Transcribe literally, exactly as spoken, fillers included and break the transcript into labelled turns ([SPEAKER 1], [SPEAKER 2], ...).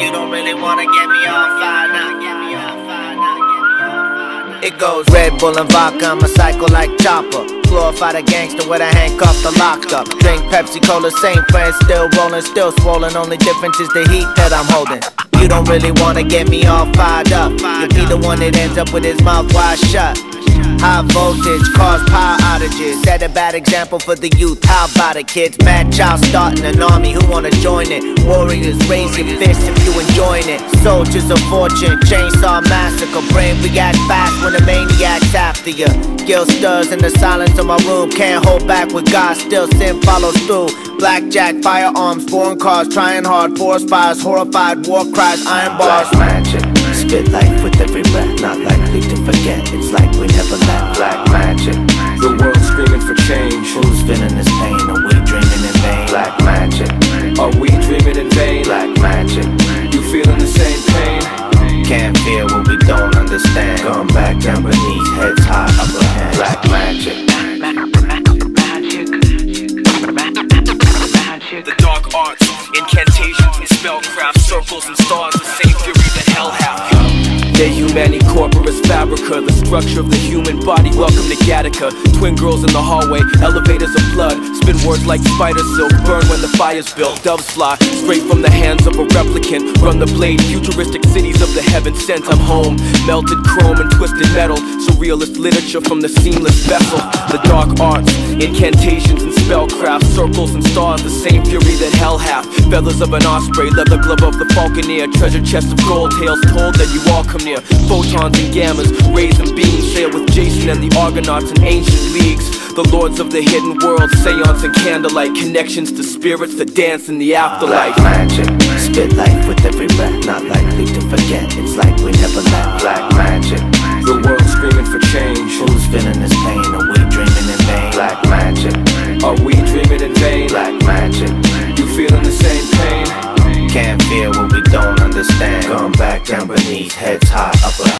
[SPEAKER 1] You don't really wanna get me on fire now. It goes Red Bull and vodka, I'm a psycho like Chopper. Glorify the gangster with a handcuffed or locked up. Drink Pepsi Cola, same friends, still rolling, still swollen. Only difference is the heat that I'm holding. You don't really wanna get me all fired up. You'll be the one that ends up with his mouth wide shut. High voltage cause power outages. Set a bad example for the youth. How about it, kids? Mad child starting an army. Who wanna join it? Warriors raise your fists if you enjoying it. Soldiers of fortune, chainsaw massacre. Brain react fast when the maniac's after you. Guilt stirs in the silence of my room. Can't hold back with God, still sin follows through. Blackjack, firearms, foreign cars, trying hard, forest fires, horrified war cries, iron bars.
[SPEAKER 2] Black magic, spit life with every breath. Not likely to forget, it's like we never left. Black magic,
[SPEAKER 3] the world screaming for change.
[SPEAKER 2] Who's feeling this pain? Are we dreaming in vain?
[SPEAKER 3] Black magic, are we dreaming in vain?
[SPEAKER 2] Black magic,
[SPEAKER 3] you feeling the same pain?
[SPEAKER 2] Can't feel what we don't understand. Going back down beneath, heads high, upper hand. Black magic.
[SPEAKER 3] The dark arts, incantations and spellcraft, circles and stars, the same fury that hell hath. De Humani Corporis Fabrica, the structure of the human body. Welcome to Gattaca. Twin girls in the hallway, elevators of blood. Spin words like spider silk, burn when the fire's built. Doves fly straight from the hands of a replicant. Run the blade, futuristic cities of the heaven sent. I'm home, melted chrome and twisted metal. Surrealist literature from the seamless vessel. The dark arts, incantations and spellcraft, circles and stars, the same fury that hell hath. Feathers of an osprey, leather glove of the falconer. Treasure chest of gold, tales told that you all come near. Photons and gammas, rays and beams. Share with Jason and the Argonauts in ancient leagues. The lords of the hidden world, seance and candlelight. Connections to spirits that dance in the afterlife.
[SPEAKER 2] Black magic, spit life with every breath. Not likely to forget, it's like we never left. Black magic,
[SPEAKER 3] the world screaming for change.
[SPEAKER 2] Who's feeling this pain? Are we dreaming in vain? Black magic,
[SPEAKER 3] are we dreaming in vain?
[SPEAKER 2] Black magic,
[SPEAKER 3] you feeling the same pain?
[SPEAKER 2] Can't feel what we don't understand. Going back down beneath, heads high, upper